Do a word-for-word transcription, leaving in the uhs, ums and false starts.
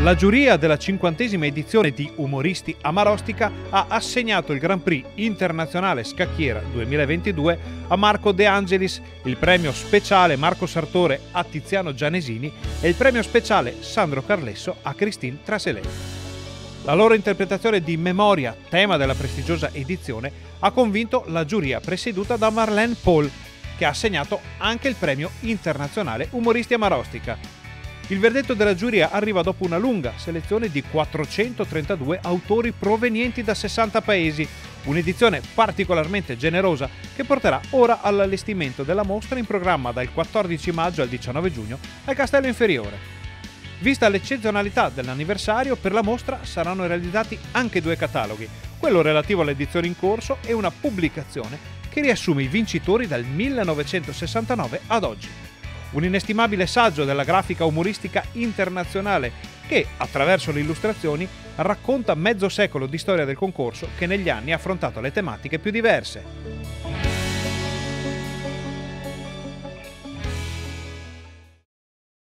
La giuria della cinquantesima edizione di Umoristi a Marostica ha assegnato il Grand Prix Internazionale Scacchiera duemilaventidue a Marco De Angelis, il premio speciale Marco Sartore a Tiziano Gianesini e il premio speciale Sandro Carlesso a Christine Traselé. La loro interpretazione di Memoria, tema della prestigiosa edizione, ha convinto la giuria presieduta da Marlène Paul, che ha assegnato anche il premio internazionale Umoristi a Marostica. Il verdetto della giuria arriva dopo una lunga selezione di quattrocentotrentadue autori provenienti da sessanta paesi, un'edizione particolarmente generosa che porterà ora all'allestimento della mostra in programma dal quattordici maggio al diciannove giugno al Castello Inferiore. Vista l'eccezionalità dell'anniversario, per la mostra saranno realizzati anche due cataloghi, quello relativo all'edizione in corso e una pubblicazione che riassume i vincitori dal millenovecentosessantanove ad oggi. Un inestimabile saggio della grafica umoristica internazionale che, attraverso le illustrazioni, racconta mezzo secolo di storia del concorso che negli anni ha affrontato le tematiche più diverse.